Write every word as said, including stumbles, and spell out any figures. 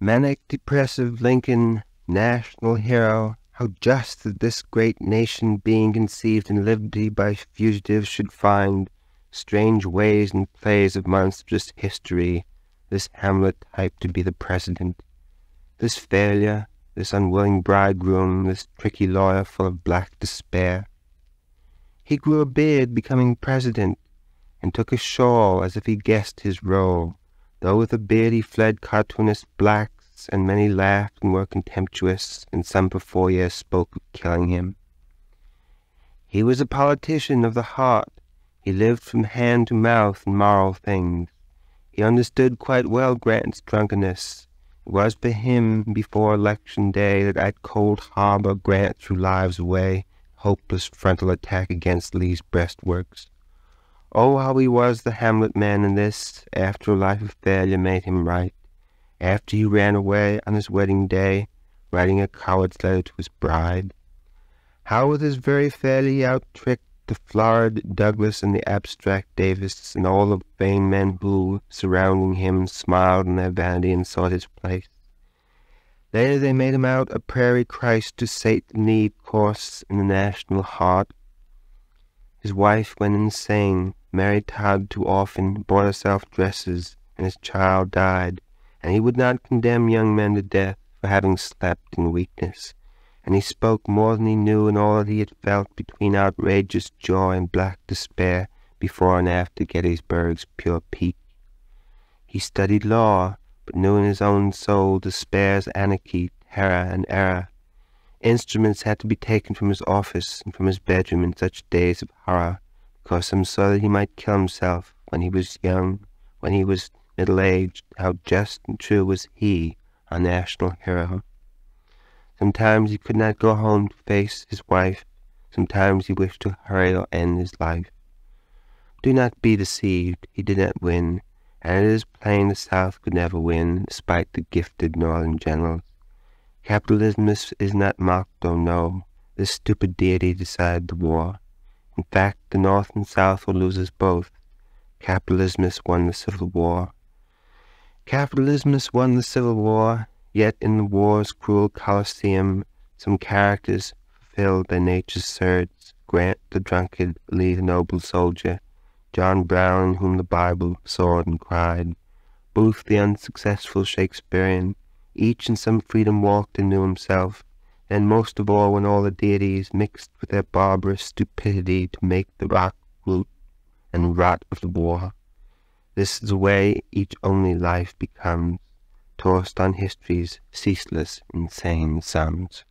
Manic-depressive Lincoln, national hero, how just that this great nation, being conceived in liberty by fugitives, should find strange ways and plays of monstrous history, this Hamlet-type to be the president. This failure, this unwilling bridegroom, this tricky lawyer full of black despair. He grew a beard becoming president, and took a shawl as if he guessed his role, though with a beard he fled cartoonist blacks, and many laughed and were contemptuous, and some for four years spoke of killing him. He was a politician of the heart. He lived from hand to mouth in moral things. He understood quite well Grant's drunkenness. It was for him, before election day, that at Cold Harbor Grant threw lives away, hopeless frontal attack against Lee's breastworks. Oh, how he was the Hamlet-man in this, after a life of failure made him right, after he ran away on his wedding day, writing a coward's letter to his bride. How with his very failure he out-tricked the florid Douglas and the abstract Davis and all the vain men who, surrounding him, smiled in their vanity and sought his place. Later they made him out a prairie Christ to sate the need course in the national heart. His wife went insane, married Todd too often, bought herself dresses, and his child died, and he would not condemn young men to death for having slept in weakness, and he spoke more than he knew in all that he had felt between outrageous joy and black despair before and after Gettysburg's pure peak. He studied law, but knew in his own soul despair's anarchy, terror, and error. Instruments had to be taken from his office and from his bedroom in such days of horror, because some saw that he might kill himself when he was young, when he was middle-aged. How just and true was he, our national hero. Sometimes he could not go home to face his wife. Sometimes he wished to hurry or end his life. Do not be deceived. He did not win, and it is plain the South could never win, despite the gifted Northern generals. Capitalism is, is not mocked, oh no. This stupid deity decided the war. In fact, the North and South will lose us both. Capitalism won the Civil War. Capitalism won the Civil War, yet in the war's cruel coliseum, some characters fulfilled their nature's surge. Grant the drunkard, Lee the noble soldier, John Brown, in whom the Bible soared and cried, Booth the unsuccessful Shakespearean, each in some freedom walked and knew himself, and most of all when all the deities mixed with their barbarous stupidity to make the rock root and rot of the war. This is the way each only life becomes, tossed on history's ceaseless, insane sums.